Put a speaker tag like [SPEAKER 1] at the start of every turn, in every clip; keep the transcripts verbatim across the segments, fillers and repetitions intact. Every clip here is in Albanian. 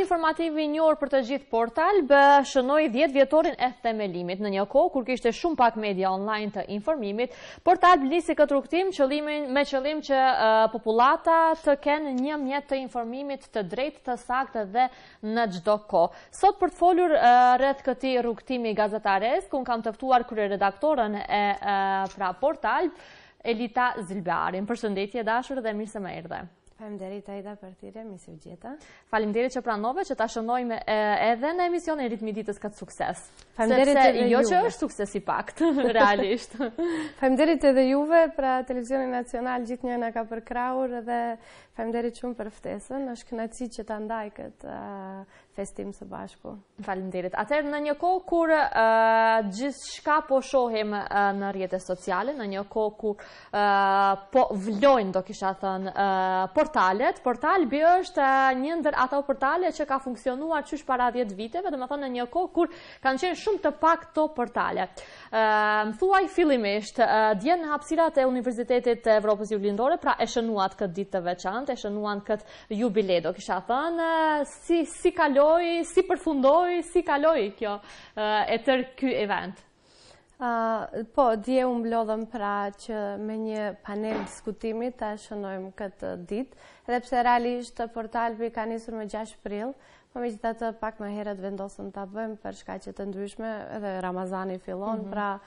[SPEAKER 1] informativ i njohur për të gjithë Portalb shënoi dhjetë vjetorin e themelimit. Në një kohë kur kishte shumë pak media online të informimit, Portalb nisi këtë rrugtim me qëllim që popullata të kenë një mjet të informimit të drejtë, të saktë dhe në çdo kohë. Sot për të folur rreth këtij rrugtimi gazetaresk, un kam të ftuar kryeredaktorën e pra Portalb, Elita Zilbearin. Përshëndetje dashur dhe mirë se më erdhe.
[SPEAKER 2] Faleminderit Aida për thirrje, mirë se u gjeta.
[SPEAKER 1] Faleminderit që pranove që ta shënojmë edhe në emisionin Ritmi i ditës këtë sukses.
[SPEAKER 2] Faleminderit edhe
[SPEAKER 1] jo
[SPEAKER 2] juve.
[SPEAKER 1] që është sukses i pakt, realisht.
[SPEAKER 2] Faleminderit edhe juve, pra Televizionin Nacional gjithnjë na ka përkrahur dhe faleminderit shumë për ftesën. Është kënaqësi që ta ndaj këtë festim së bashku.
[SPEAKER 1] Faleminderit. Atëherë në një kohë kur gjithçka po shohim në rrjetet sociale, në një kohë kur po vlojnë, do kisha thënë, portalet, Portalbi është një ndër ato portale që ka funksionuar qysh para dhjetë viteve, domethënë në një kohë kur kanë qenë shumë të pak këto portale. Më thuaj fillimisht, dje në hapësirat e Universitetit të Evropës Juglindore, pra e shënuat këtë ditë të veçantë, e shënuan këtë jubilej, do kisha thënë, si si kaloi, si përfundoi, si kaloi kjo e tër ky event.
[SPEAKER 2] Uh, po, dje u mblodhëm pra që me një panel diskutimi ta shënojmë këtë ditë, edhe pse realisht Portalbi ka nisur me gjashtë prill, po megjithatë pak më herët vendosëm ta bëjmë për shkaqe të ndryshme, edhe Ramazani fillon, mm -hmm. pra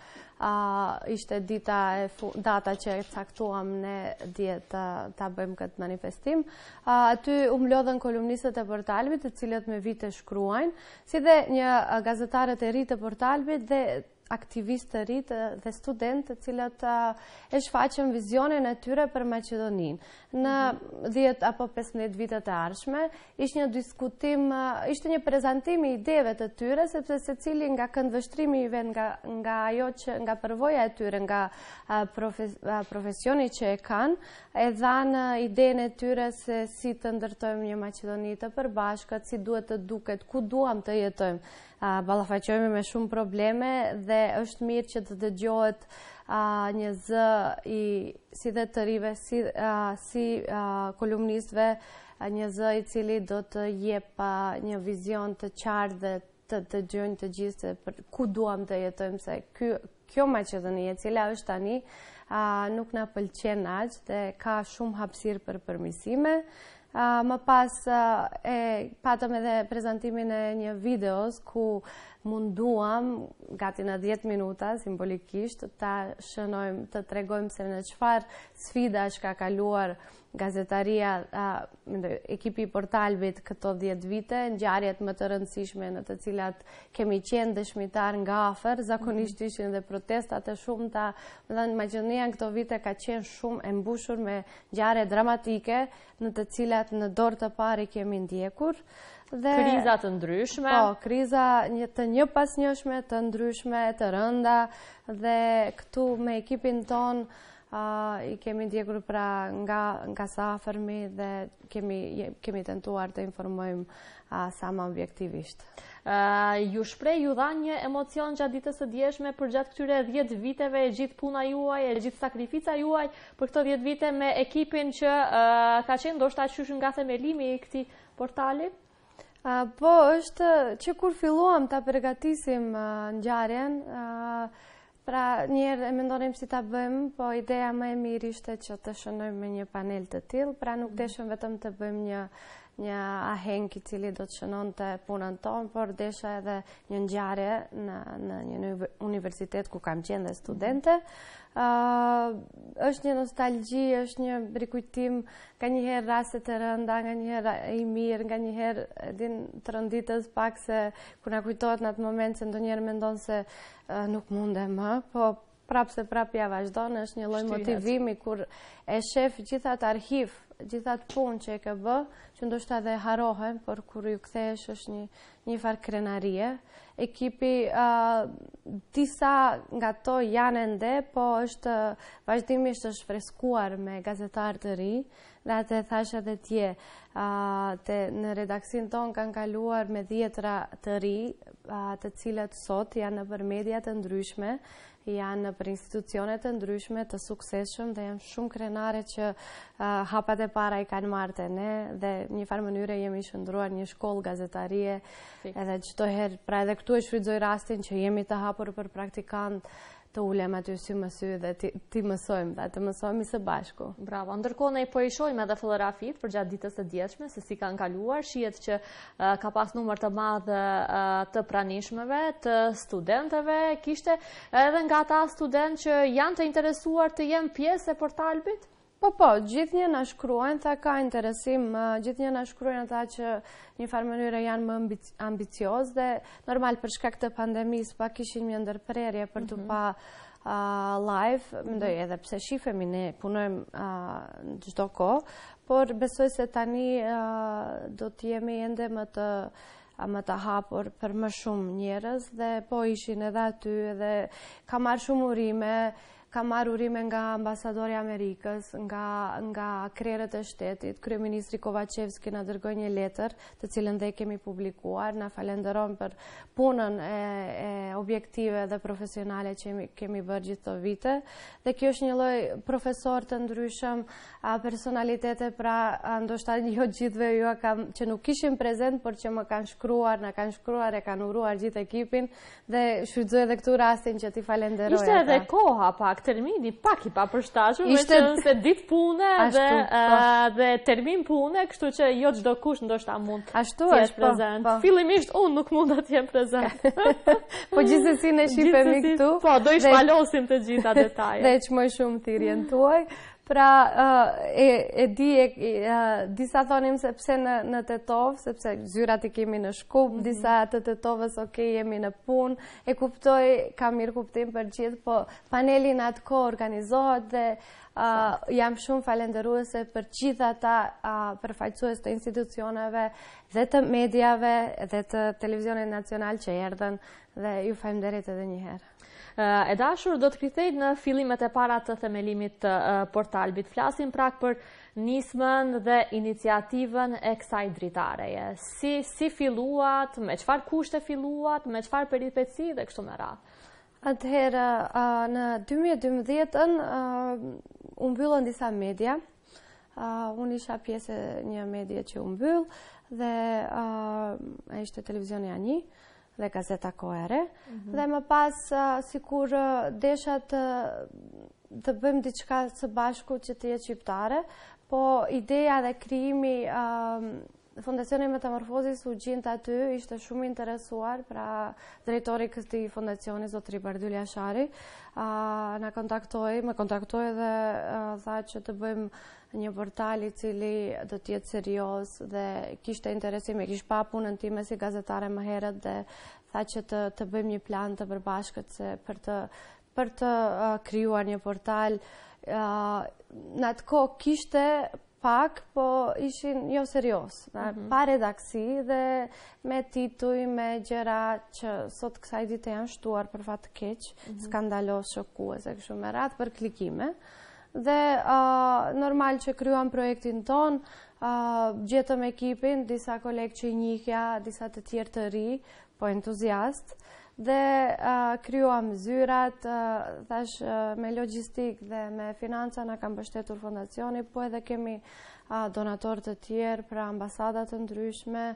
[SPEAKER 2] uh, ishte dita e data që e caktuam ne dje ta, ta bëjmë këtë manifestim. Uh, aty u mblodhen kolumnistët e Portalbit, të cilët me vite shkruajnë, si dhe një uh, gazetarët e ri të Portalbit dhe aktivistë të rritë dhe studentë të cilët e shfaqën vizionin e tyre për Maqedoninë. Në dhjetë apo pesëmbëdhjetë vitet e ardhshme, ishte një diskutim, ishte një prezantim i ideve të tyre, sepse secili nga këndvështrimi i vet, nga nga ajo që nga përvoja e tyre, nga profes, profesioni që e kanë, e dhanë idenë e tyre se si të ndërtojmë një Maqedoni të përbashkët, si duhet të duket, ku duam të jetojmë. Uh, ballafaqohemi me shumë probleme dhe është mirë që të dëgjohet uh, një zë i si dhe të rive, si, uh, si uh, kolumnistëve, uh, një zë i cili do të jep uh, një vizion të qartë dhe të dëgjojnë të gjithë se për ku duam të jetojmë, se kjo, kjo Maqedoni e cila është tani uh, nuk na pëlqen aq dhe ka shumë hapësirë për përmirësime. Uh, më pas uh, e patëm edhe prezantimin e një videos ku munduam gati në dhjetë minuta simbolikisht ta shënojmë, të tregojmë se në çfarë sfidash ka kaluar gazetaria, uh, ekipi i Portalbit këto dhjetë vite, ngjarjet më të rëndësishme në të cilat kemi qenë dëshmitar nga afër, zakonisht ishin dhe protestat e shumta. Domethënë Maqedonia në këto vite ka qenë shumë e mbushur me ngjarje dramatike në të cilat në dorë të parë kemi ndjekur. Dhe,
[SPEAKER 1] kriza të ndryshme.
[SPEAKER 2] Po, kriza një, të një pas njëshme, të ndryshme, të rënda, dhe këtu me ekipin ton uh, i kemi ndjekur pra nga, nga sa afërmi dhe kemi, kemi tentuar të informojmë uh, sa më objektivisht.
[SPEAKER 1] Uh, ju shprej, ju dha një emocion gjatë ditës së djeshme për gjatë këtyre dhjetë viteve, e gjithë puna juaj, e gjithë sakrifica juaj për këto dhjetë vite me ekipin që uh, ka qenë ndoshta qysh nga themelimi i këtij portali?
[SPEAKER 2] Uh, po, është që kur filluam ta përgatisim uh, ngjarjen, uh, pra njerë e mendonim si ta bëjmë, po ideja më e mirë ishte që të shënojmë me një panel të tillë, pra nuk deshëm vetëm të bëjmë një një ahenk i cili do të shënonte punën tonë, por desha edhe një ngjarje në, në një universitet ku kam qenë dhe studente. Uh, është një nostalgji, është një rikujtim, nga njëherë rastet e rënda, nga njëherë i mirë, nga njëherë din të rënditës pak se kur na kujtohet në atë moment se ndonjëherë mendon se uh, nuk mundem më, po prapë se prapë ja vazhdon, është një lloj motivimi kur e shef gjithat arkiv, gjithat punë që e ke bë, që ndoshta dhe harohen, por kur ju kthehesh është një një farë krenarie. Ekipi, uh, disa nga to janë ende, po është vazhdimisht është freskuar me gazetarë të ri, dhe atë e thash edhe tje, uh, te, në redaksin ton kanë kaluar me dhjetra të ri, të cilët sot janë në për mediat të ndryshme, janë në për institucionet të ndryshme të sukseshëm dhe janë shumë krenare që hapat e para i kanë marrë te ne dhe një farë mënyre jemi shëndruar një shkollë gazetarie edhe çdo herë, pra edhe këtu e shfrytëzoj rastin që jemi të hapur për praktikant të ulem aty sy më sy dhe ti, ti mësojmë dhe të mësojmë së bashku.
[SPEAKER 1] Bravo. Ndërkohë ne po i shohim edhe fotografit për gjatë ditës së dielshme se si kanë kaluar, shihet që uh, ka pas numër të madh uh, të pranishmëve, të studentëve, kishte edhe nga ata studentë që janë të interesuar të jenë pjesë e Portalbit?
[SPEAKER 2] Po, po, gjithë një në shkruajnë, tha ka interesim, gjithë një në shkruajnë ata që një farë mënyre janë më ambicios dhe normal për shkak të pandemis pa kishin një ndërprerje për të pa uh, live, mendoj edhe pse shifemi ne punojmë uh, çdo kohë, por besoj se tani uh, do të jemi ende më të më të hapur për më shumë njerëz dhe po ishin edhe aty dhe ka marrë shumë urime. Ka marrë urime nga ambasadori Amerikës, nga, nga krerët e shtetit. Kryeministri Kovacevski na dërgoi një letër, të cilën dhe kemi publikuar, na falenderon për punën e, e objektive dhe profesionale që kemi, kemi bërë gjithë të vite. Dhe kjo është një lloj profesor të ndryshëm, a, personalitete, pra a, ndoshta jo gjithve ju kam, që nuk ishin prezent, por që më kanë shkruar, na kanë shkruar, e kanë uruar gjithë ekipin dhe shfrytëzoj edhe këtu rastin që ti falenderoj.
[SPEAKER 1] Ishte edhe koha pak. Termini pak i papërshtatshëm, me që se ditë pune dhe, uh, dhe termin pune, kështu që jo çdo kush ndoshta mund të jetë prezent. Po, po. Fillimisht unë nuk mund të jem prezent.
[SPEAKER 2] Po gjithsesi ne shifemi këtu.
[SPEAKER 1] Po, do i shpalosim të gjitha detajet.
[SPEAKER 2] Dhe që më shumë thirrjen tuaj. Pra, uh, e, e di, e, uh, disa thonim se pse në, në Tetov, sepse zyrat i kemi në Shkup, mm -hmm. disa të Tetovës ok, jemi në punë, e kuptoj, ka mirë kuptim për gjithë, po paneli në atë kohë organizohet dhe uh, jam shumë falenderuese për gjithë ata uh, përfaqësues të institucioneve dhe të mediave dhe të televizionit nacional që erdhen dhe ju falenderoj edhe një herë.
[SPEAKER 1] E dashur, do të kthej në fillimet e para të themelimit të Portalbit. Flasim prak për nismën dhe iniciativën e kësaj dritareje. Si, si filluat, me çfarë kushte filluat, me çfarë peripeci dhe kështu me radhë.
[SPEAKER 2] Atëherë, në dy mijë e dymbëdhjetë-ën u mbyllën disa media. Unë isha pjesë e një medie që u mbyll dhe ai ishte televizioni Ani dhe Gazeta Kohëre, mm -hmm. dhe më pas, uh, si kur uh, desha të, të bëjmë diçka së bashku që të jetë shqiptare, po ideja dhe krijimi uh, Fondacioni Metamorfozis u gjinte aty, ishte shumë interesuar, pra drejtori këtij fondacioni, zotëri Bardyl Jashari, uh, na kontaktoi, më kontaktoi dhe uh, tha që të bëjmë një portal i cili do të jetë serioz dhe kishte interesim, e kish pa punën time si gazetare më herët dhe tha që të, të bëjmë një plan të përbashkët se për të, për të uh, krijuar një portal. Uh, në atë kohë kishte pak, po ishin jo serios, mm -hmm. pa redaksi dhe me tituj, me gjëra që sot kësaj dite janë shtuar për fat të keq, mm -hmm. skandalos, shokuese, kështu me radhë për klikime. Dhe uh, normal që kryuam projektin ton, uh, gjetëm ekipin, disa kolegë që i njihja, disa të tjerë të ri, po entuziast, dhe uh, kryuam zyrat, uh, thash uh, me logjistik dhe me financa na kam mbështetur fondacioni, po edhe kemi uh, donatorë të tjerë, pra ambasadat të ndryshme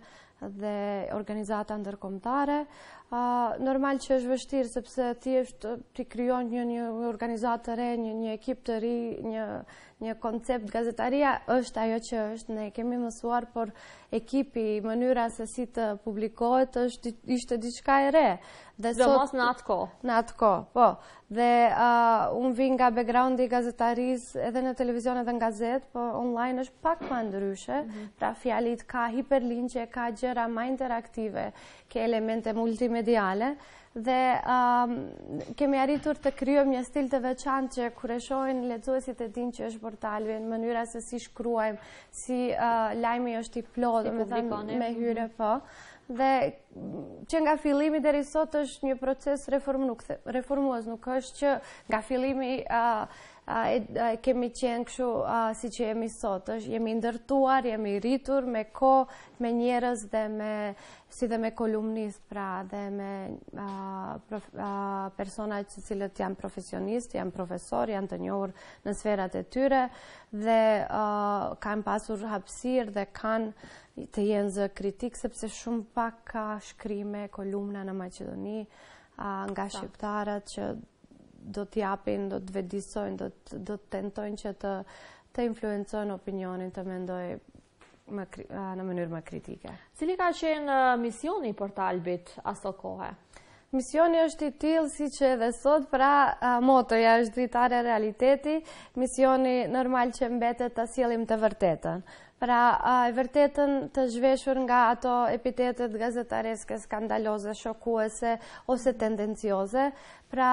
[SPEAKER 2] dhe organizata ndërkombëtare. Uh, normal që është vështirë sepse thjesht ti krijon një, një organizatë të re, një, një ekip të ri, një, një koncept. Gazetaria është ajo që është, ne kemi mësuar, por ekipi, mënyra se si të publikohet është ishte diçka e re.
[SPEAKER 1] Dhe mos në atë kohë.
[SPEAKER 2] Në atë kohë, po. Dhe uh, unë vi nga backgroundi i gazetarisë edhe në televizion edhe në gazetë, po online është pak më ndryshe. Mm -hmm. Pra fjalit ka hiperlinqe, ka gjëra më interaktive, ke elemente multimediale dhe um, kemi arritur të krijojmë një stil të veçantë që kur e shohin lexuesit e dinë që është portali, në mënyra se si shkruajmë, si uh, lajmi është i plotë, me thënë me hyre, po. Dhe që nga fillimi deri sot është një proces reform, nuk, reformues, nuk është që nga fillimi uh, kemi qenë kështu si që jemi sot, jemi ndërtuar, jemi rritur me kohë, me njerëz dhe me si dhe me kolumnist, pra dhe me persona që cilët janë profesionist, janë profesor, janë të njohur në sferat e tyre dhe kanë pasur hapësirë dhe kanë të jenë zë kritik, sepse shumë pak ka shkrime, kolumna në Maqedoni nga shqiptarët që do t'japin, do t'vedisojnë, do t'tentojnë që të influencojnë opinionin, të mendoj në mënyrë më kritike.
[SPEAKER 1] Cili ka qenë misioni i Portalbit aso kohë?
[SPEAKER 2] Misioni është i tillë si që edhe sot, pra motoja është dritare realiteti, misioni normal që mbetet të sjellim të vërtetën. Pra, e vërtetën të zhveshur nga ato epitetet gazetareske, skandaloze, shokuese ose tendencioze. Pra,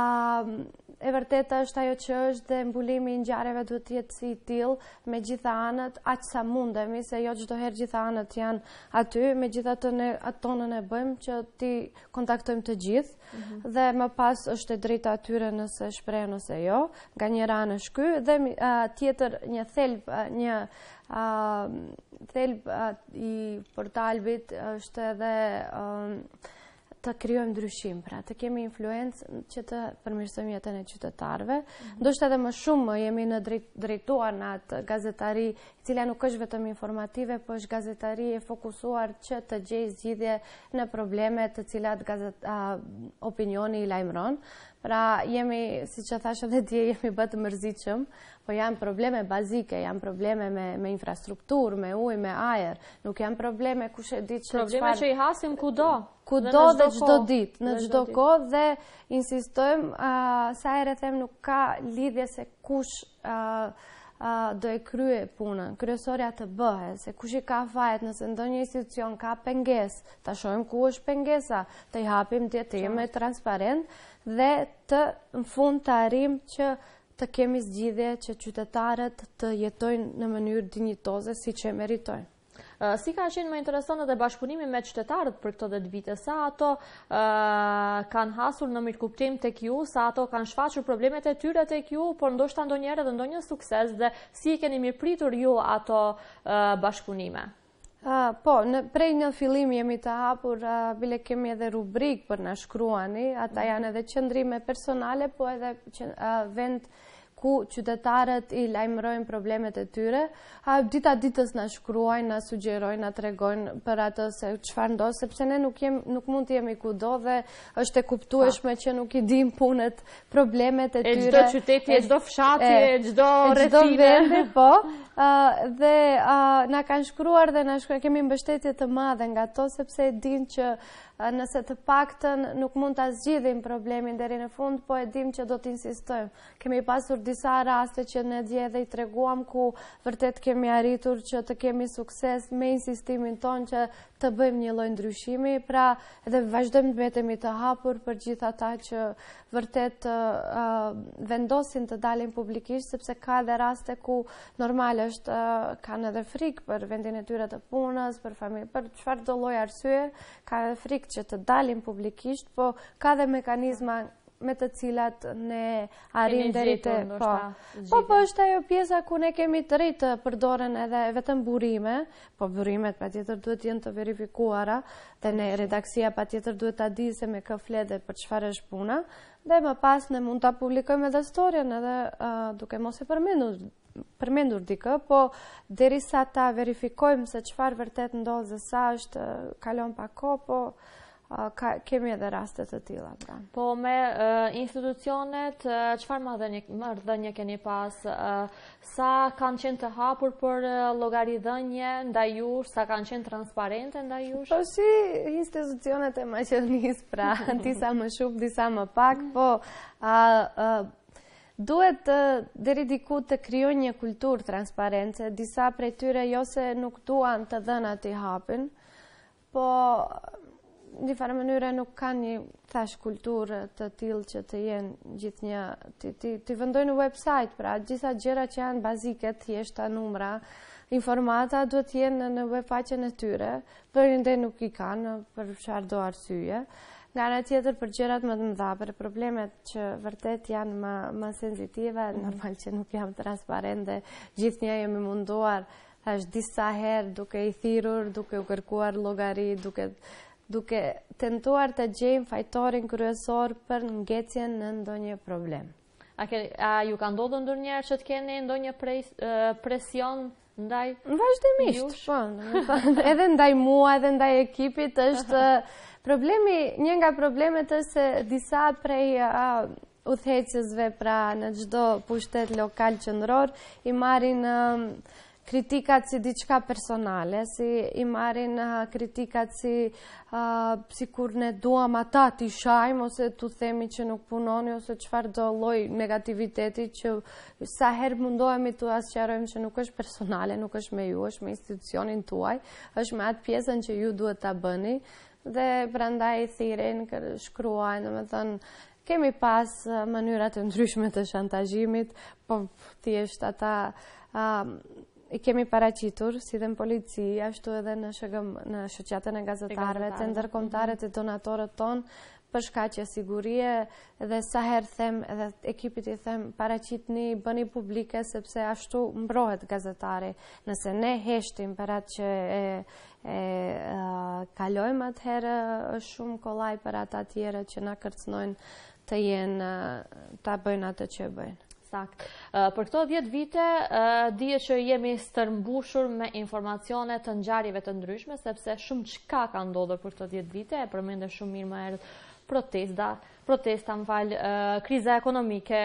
[SPEAKER 2] e vërteta është ajo që është dhe mbulimi i ngjarjeve duhet të jetë si i tillë me gjitha anët, aq sa mundemi, se jo çdo herë gjitha anët janë aty, megjithatë ne atonën e bëjmë që ti kontaktojmë të gjithë, mm -hmm. dhe më pas është e drejta atyre nëse shprehen ose jo, nga njëra anë është ky, dhe uh, tjetër një thelb, uh, një uh, thelb uh, i Portalbit është edhe uh, të krijojmë ndryshim, pra të kemi influencë që të përmirësojmë jetën e qytetarëve. Mm-hmm. Ndoshta edhe më shumë jemi në drejt, drejtuar në atë gazetari, e cila nuk është vetëm informative, por është gazetari e fokusuar që të gjejë zgjidhje në probleme të cilat gazet, a, opinioni i lajmëron. Pra jemi, si që thashë edhe dje, jemi bë të mërzitshëm, po janë probleme bazike, janë probleme me, me infrastrukturë, me ujë, me ajër, nuk janë probleme kush e ditë që
[SPEAKER 1] probleme qfar... që i hasim kudo.
[SPEAKER 2] Kudo dhe çdo ditë, në çdo kohë, dhe insistojmë, uh, sa herë them nuk ka lidhje se kush uh, uh, do e krye punën, kryesorja të bëhe, se kush i ka fajt, nëse ndonjë institucion ka pengesë, ta shohim ku është pengesa, të i hapim të të jemi transparent dhe të në fund të arrim që të kemi zgjidhje që qytetarët të jetojnë në mënyrë dinjitoze si që meritojnë.
[SPEAKER 1] Si ka qenë më interesante dhe bashkëpunimi me qytetarët për këto dhjetë vite, sa ato uh, kanë hasur në mirëkuptim tek ju, sa ato kanë shfaqur problemet e tyre tek ju, por ndoshta ndonjëherë edhe ndonjë sukses, dhe si i keni mirëpritur ju ato uh, bashkëpunime?
[SPEAKER 2] Uh, po, në, prej në fillim jemi të hapur, uh, bile kemi edhe rubrik për na shkruani, ata janë edhe qëndrime personale, po edhe uh, vend ku qytetarët i lajmërojnë problemet e tyre, a dita ditës na shkruajnë, na sugjerojnë, na tregojnë për atë se çfarë ndodh, sepse ne nuk jem, nuk mund të jemi kudo dhe është e kuptueshme që nuk i dim punët, problemet e tyre.
[SPEAKER 1] E çdo qyteti, e çdo fshati, e çdo
[SPEAKER 2] rrethime, po. Uh, dhe uh, na kanë shkruar dhe na shkruar, kemi mbështetje të madhe nga to, sepse e din që uh, nëse të paktën nuk mund ta zgjidhim problemin deri në fund, po e dim që do të insistojmë. Kemi pasur disa raste që ne dje dhe i treguam ku vërtet kemi arritur që të kemi sukses me insistimin ton që të bëjmë një lloj ndryshimi, pra edhe vazhdojmë të mbetemi të hapur për gjithë ata që vërtet uh, vendosin të dalin publikisht, sepse ka edhe raste ku normal është uh, kanë edhe frikë për vendin e tyre të punës, për familje, për çfarë do lloj arsye, ka edhe frikë që të dalin publikisht, po ka edhe mekanizma me të cilat ne arrim deri te po. Po po është ajo pjesa ku ne kemi të rritë të përdoren edhe vetëm burime, po burimet patjetër duhet të jenë të verifikuara, dhe ne redaksia patjetër duhet ta di se me kë flet dhe për çfarë është puna, dhe më pas ne mund ta publikojmë edhe storien edhe uh, duke mos e përmendur përmendur dikë, po derisa ta verifikojmë se çfarë vërtet ndodh dhe sa është kalon pa kohë, po Ka, kemi edhe rastet të tilla. Pra.
[SPEAKER 1] Po me uh, institucionet, uh, çfarë marrëdhënie keni pas? Uh, sa kanë qenë të hapur për uh, llogaridhënie ndaj jush, sa kanë qenë transparente ndaj jush?
[SPEAKER 2] Po si institucionet e Maqedonisë, pra, disa më shumë, disa më pak, po uh, uh, duhet uh, deri diku të krijojnë një kulturë transparente, disa prej tyre jo se nuk duan të dhënat i hapin, po në një farë mënyre nuk kanë një thash kulturë të tillë që të jenë gjithnjë të të, të vendojnë në website, pra gjitha gjëra që janë bazike, thjeshta, numra, informata duhet të jenë në webfaqen e tyre, por ende nuk i kanë për çfarë do arsye. Nga ana tjetër për gjërat më të mëdha, për problemet që vërtet janë më, më senzitive, mm. normal që nuk jam transparent dhe gjithnjë jemi munduar thash disa herë duke i thirrur, duke u kërkuar llogari, duke duke tentuar të gjejmë fajtorin kryesor për ngecjen në ndonjë problem.
[SPEAKER 1] A, ke, a ju ka ndodhur ndonjëherë që të keni ndonjë pres, uh, presion ndaj?
[SPEAKER 2] Vazhdimisht, po, edhe ndaj mua, edhe ndaj ekipit është problemi, një nga problemet është se disa prej uh, udhëheqësve pra në çdo pushtet lokal qendror i marrin uh, kritikat si diçka personale, si i marrin uh, kritikat si uh, si kur ne duam ata t'i shajmë ose t'u themi që nuk punoni ose çfarë do lloj negativiteti që sa herë mundohemi t'u asqarojmë që nuk është personale, nuk është me ju, është me institucionin tuaj, është me atë pjesën që ju duhet ta bëni dhe prandaj thirrin, shkruajnë, domethënë kemi pas uh, mënyra të ndryshme të shantazhimit, po thjesht ata uh, i kemi paraqitur, si dhe në polici, ashtu edhe në, shëgëm, në shoqatën e gazetarëve, të ndërkombëtare të donatorët tonë, për shkaqe e sigurie, dhe sa herë them, edhe ekipit i them, paraqitni, bëni publike, sepse ashtu mbrohet gazetari. Nëse ne heshtim për atë që e, e uh, kalojmë atëherë, është shumë kollaj për ata tjere që na kërcnojnë të jenë, uh, ta bëjnë atë që bëjnë.
[SPEAKER 1] Sakt. Uh, për këto dhjetë vite, uh, dije që jemi stërmbushur me informacione të ngjarjeve të ndryshme, sepse shumë çka ka ndodhur për këto dhjetë vite, e përmendë shumë mirë më herët protesta, protesta më fal, uh, kriza ekonomike,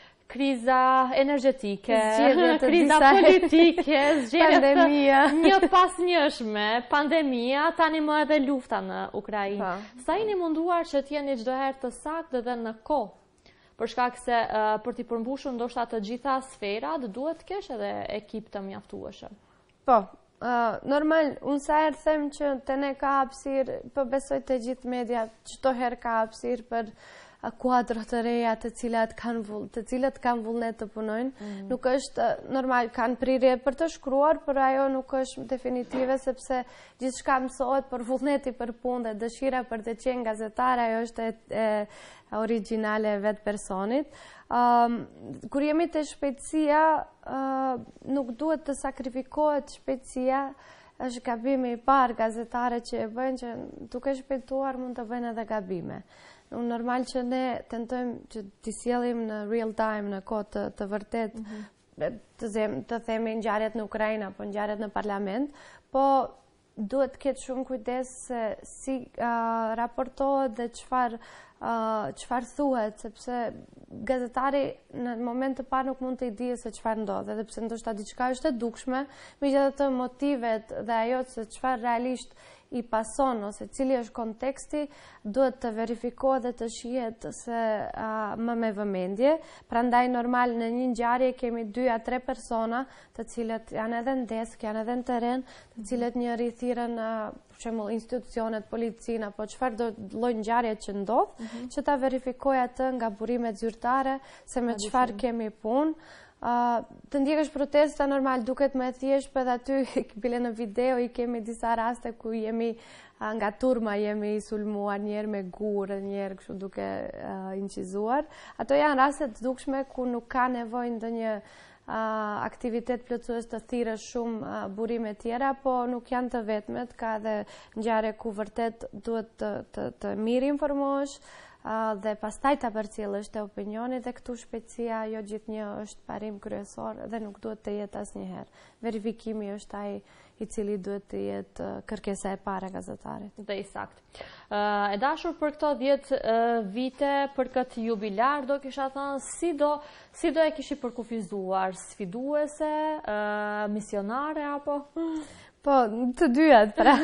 [SPEAKER 1] kriza energjetike, kriza politike,
[SPEAKER 2] pandemia,
[SPEAKER 1] një pas njëshme, pandemia, tani më edhe lufta në Ukrainë. Sa jeni munduar që t'jeni çdo herë të saktë dhe në kohë? Për shkak se uh, për t'i përmbushur ndoshta të gjitha sferat, duhet të kesh edhe ekip të mjaftueshëm.
[SPEAKER 2] Po, uh, normal, unë sa herë them që të ne ka hapësirë, po besoj të gjithë media, çdo herë ka hapësirë për uh, kuadro të reja të cilat kanë vull, të cilat kanë vullnet të punojnë. Mm. Nuk është uh, normal, kanë prirje për të shkruar, por ajo nuk është definitive, sepse gjithçka mësohet për vullneti për punë dhe dëshira për të qenë gazetar, ajo është e, e originale vetë personit. Um, kur jemi të shpejtësia, uh, nuk duhet të sakrifikohet shpejtësia, është gabimi i parë gazetare që e bëjnë, që duke shpejtuar mund të bëjnë edhe gabime. Normal që ne tentojmë që t'i sjellim në real time, në kohë të, të vërtet, mm-hmm. të, zem, të themi ngjarjet në Ukrainë apo ngjarjet në parlament, po duhet të ketë shumë kujdes se si uh, raportohet dhe çfarë uh, çfarë thuhet, sepse gazetari në moment të parë nuk mund të i dijë se çfarë ndodh, edhe pse ndoshta diçka është e dukshme, megjithatë motivet dhe ajo se çfarë realisht i pason ose cili është konteksti, duhet të verifikohet dhe të shihet se uh, më me vëmendje. Prandaj normal në një ngjarje kemi dy a tre persona, të cilët janë edhe në desk, janë edhe në terren, të cilët njëri thirrën uh, për shembull institucionet, policinë apo çfarë do lloj ngjarje që ndodh, mm-hmm. që ta verifikojë atë nga burimet zyrtare se me çfarë kemi punë. Uh, të ndjekësh protesta normal duket më e thjeshtë, për aty bile në video i kemi disa raste ku jemi uh, nga turma jemi sulmuar, njerë me gurë, njerë kështu duke uh, incizuar. Ato janë raste të dukshme ku nuk ka nevojë ndonjë uh, aktivitet plotësues të thirrë shumë uh, burime tjera, po nuk janë të vetmet, ka edhe ngjarje ku vërtet duhet të, të, të mirë informohesh, Uh, dhe pastaj ta përcjellësh te opinioni, dhe këtu shpejtësia jo gjithnjë është parim kryesor dhe nuk duhet të jetë asnjëherë. Verifikimi është ai i cili duhet të jetë uh, kërkesa e parë e gazetarit.
[SPEAKER 1] Dhe i saktë. Uh, e dashur për këto dhjetë uh, vite, për këtë jubilar, do kisha thënë si do, si do e kishi përkufizuar, sfiduese, uh, misionare apo?
[SPEAKER 2] Po, të dyat, pra.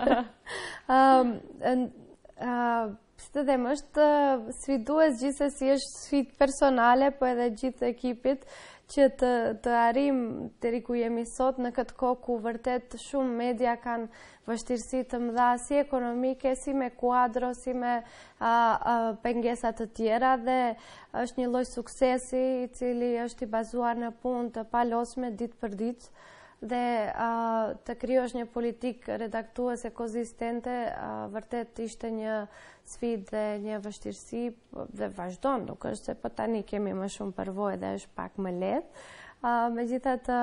[SPEAKER 2] um, uh, Si të them, është sfidues gjithsesi, është sfidë personale, po edhe gjithë ekipit që të, të arrim deri ku jemi sot në këtë kohë ku vërtet shumë media kanë vështirësi të mëdha si ekonomike, si me kuadro, si me a, a, pengesa të tjera, dhe është një lloj suksesi i cili është i bazuar në punë të palosme ditë për ditë. dhe të kryosh një politikë redaktuese konzistente, vërtet ishte një sfidë dhe një vështirësi dhe vazhdon, nuk është se po tani kemi më shumë përvojë dhe është pak më lehtë. Megjithatë,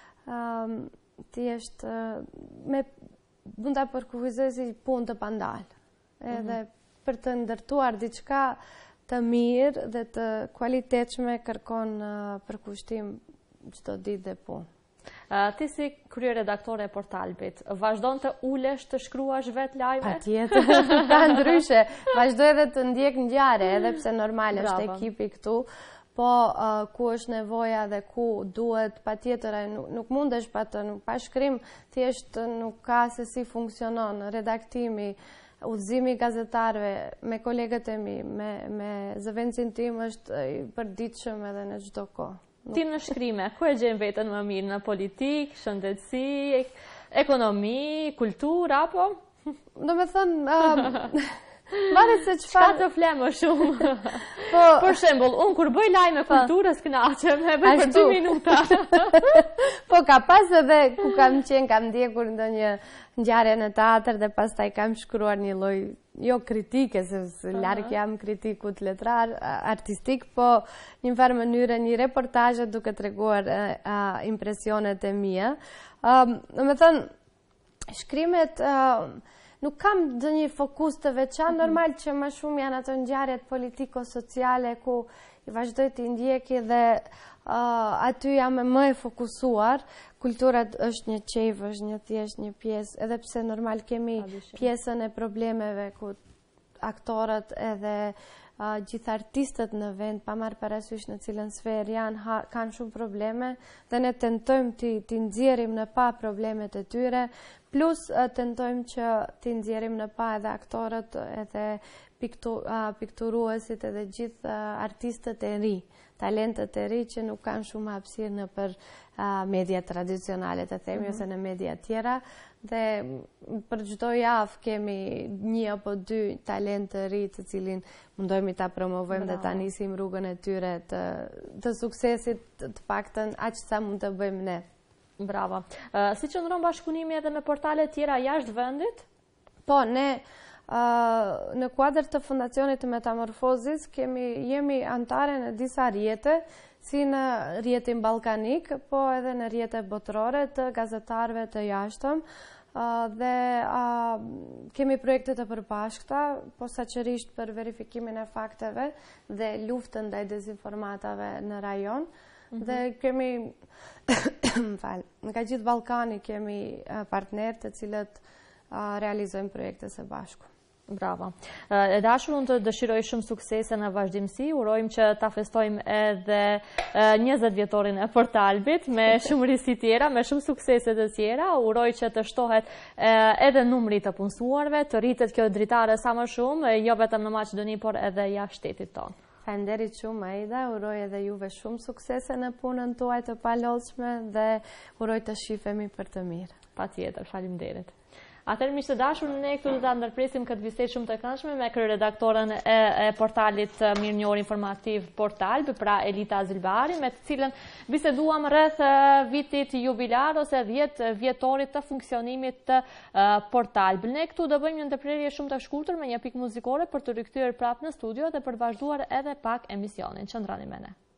[SPEAKER 2] thjesht me mund ta përkufizoj si punë të pandalë. Edhe për të ndërtuar diçka të mirë dhe të kualitetshme kërkon përkushtim çdo ditë dhe punë.
[SPEAKER 1] Ti si kryeredaktore e Portalbit, vazhdon të ulesh të shkruash vetë lajme?
[SPEAKER 2] Patjetër, ka ndryshe. Vazhdoj edhe të ndjek ngjarje, edhe pse normal është ekipi këtu, po ku është nevoja dhe ku duhet, patjetër nuk mundesh pa të, pa shkrim, thjesht nuk ka se si funksionon redaktimi, udhëzimi i gazetarëve me kolegët e mi, me zëvendësin tim është i përditshëm edhe në çdo kohë.
[SPEAKER 1] Ti në shkrime, ku e gjen veten më mirë, në politikë, shëndetësi, ekonomi, kulturë, apo?
[SPEAKER 2] Do me thënë, varet se çfarë...
[SPEAKER 1] Çka të fle më shumë? Për shembull, unë kur bëj lajme kulturës kënaqem, e bëj për dy minuta.
[SPEAKER 2] Po ka pas edhe ku kam qenë, kam ndjekur ndonjë ngjarje në teatr dhe pastaj kam shkruar një lloj jo kritike, se larg jam kritikut letrar, artistik, po një farë mënyrë, një reportazhe duke treguar impresionet e mia. Do me thënë, shkrimet nuk kam dhe një fokus të veçantë, normal që më shumë janë ato ngjarjet politiko-sociale ku i vazhdoj të ndjeki dhe aty jam më e fokusuar. Kultura është një çejf, është një thjesht një pjesë, edhe pse normal kemi pjesën e problemeve ku aktorët edhe gjithë artistët në vend, pa marrë parasysh në cilën sferë janë, kanë shumë probleme dhe ne tentojmë t'i nxjerrim në pa problemet e tyre, plus tentojmë që t'i nxjerrim në pa edhe aktorët, edhe pikturuesit edhe gjithë artistët e ri, talentet e ri që nuk kanë shumë hapësirë në për media tradicionale të themi ose në media tjera, dhe për çdo javë kemi një apo dy talent të ri të cilin mundohemi ta promovojmë dhe ta nisim rrugën e tyre të suksesit, të paktën aq sa mund të bëjmë ne.
[SPEAKER 1] Bravo. Si qëndron bashkëpunimi edhe me portale tjera jashtë vendit?
[SPEAKER 2] Po, ne në kuadër të Fundacionit të Metamorfozis jemi antare në disa rjete, si në rjetin balkanik, po edhe në rjete botërore të gazetarëve të jashtëm, dhe kemi projekte të përbashkëta, posaçërisht për verifikimin e fakteve dhe luftën ndaj dezinformatave në rajon, dhe kemi, nga gjithë Ballkani kemi partnerë të cilët realizojmë projekte së bashku.
[SPEAKER 1] Bravo. E dashur, unë të dëshiroj shumë suksese në vazhdimsi, urojmë që ta festojmë edhe njëzet vjetorin e Portalbit me shumë risi tjera, me shumë suksese të tjera, uroj që të shtohet edhe numri të punësuarve, të rritet kjo dritare sa më shumë, jo vetëm në Maqedoni, por edhe jashtë shtetit tonë.
[SPEAKER 2] Falenderit shumë, Aida, uroj edhe juve shumë suksese në punën tuaj të palodhshme dhe uroj të shifemi për të mirë.
[SPEAKER 1] Patjetër, faleminderit. Atëherë, miqtë të dashur, ne këtu do ta ndërpresim këtë bisedë shumë të këndshme me kryeredaktorën e portalit mirënjohur informativ Portalb, pra Elita Zylbari, me të cilën biseduam rreth vitit jubilar ose dhjetë vjetorit të funksionimit të Portalb. Ne këtu do bëjmë një ndërprerje shumë të shkurtër me një pikë muzikore për të rikthyer prapë në studio dhe për të vazhduar edhe pak emisionin. Qëndroni me ne.